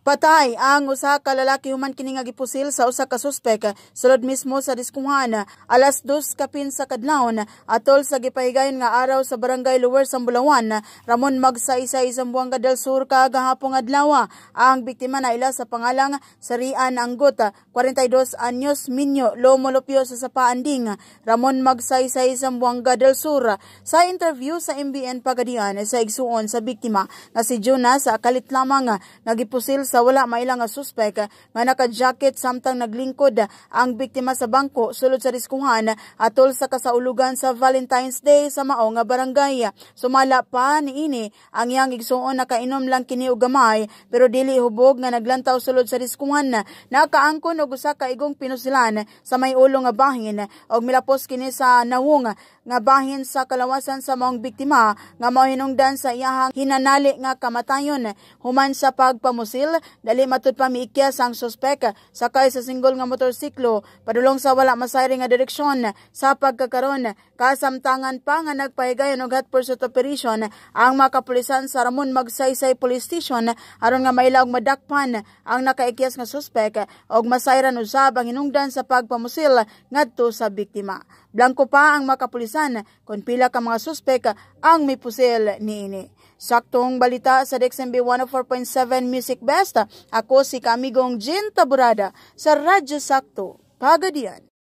Patay ang usa ka lalaki human kini nga gipusil sa usa ka suspek sulod mismo sa diskuhan alas 2:15 sa kadlawon atol sa gipahigayon nga araw sa barangay Lower Sambulawan, Ramon Magsaysay, Zamboanga del Sur kagahapon adlaw. Ang biktima na ila sa pangalang Sarian Anggot, 42 anyos, Minyo, Lomolopio sa Sapaanding, Ramon Magsaysay, Zamboanga del Sur. Sa interview sa MBN Pagadian sa igsuon sa biktima nga si Jonas kalit lamang nga gipusil sa wala mailang nga suspek nga naka-jacket samtang naglingkod ang biktima sa bangko sulod sa diskuhan atol sa kasaulugan sa Valentine's Day sa mao nga barangay. Sumala pa niini ang iyang igsuon nakainom lang kini og gamay pero dili hubog nga naglantaw sulod sa diskuhan. Nakaangkon og usa ka igong pinusilan sa may ulo nga bahin og milapos kini sa nawong nga bahin sa kalawasan sa maong biktima nga mao hinungdan sa iyahang hinanali nga kamatayon. Human sa pagpamusil, dali matud pa miikyas ang suspek sakay sa single nga motorsiklo padulong sa wala masayri nga direksyon. Sa pagkakaron, kasamtangan pa nga nagpahigayon og hot pursuit operation ang mga kapulisan sa Ramon Magsaysay Police Station aron nga mailaw madakpan ang nakaikyas nga suspek og masayran usab ang hinungdan sa pagpamusil ngadto sa biktima. Blanco pa ang mga kapulisan kung pila ka mga suspek ang mipusil niini. Saktong balita sa DXMB 104.7 Music Best. Ako si kaamigong Jean Taburada sa Radyo Sakto, Pagadian.